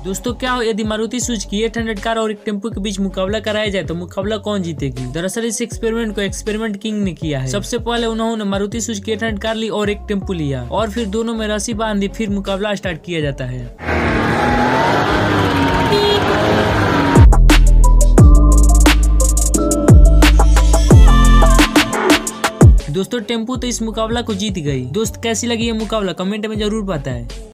दोस्तों क्या हो यदि मारुति सुजुकी 800 कार और एक टेम्पो के बीच मुकाबला कराया जाए तो मुकाबला कौन जीतेगी। दरअसल इस एक्सपेरिमेंट को एक्सपेरिमेंट किंग ने किया है। सबसे पहले उन्होंने मारुति सुजुकी 800 कार ली और एक टेम्पो लिया और फिर दोनों में रस्सी बांध दी, फिर मुकाबला स्टार्ट किया जाता है। दोस्तों टेम्पो तो इस मुकाबला को जीत गई। दोस्त कैसी लगी ये मुकाबला कमेंट में जरूर बताएं।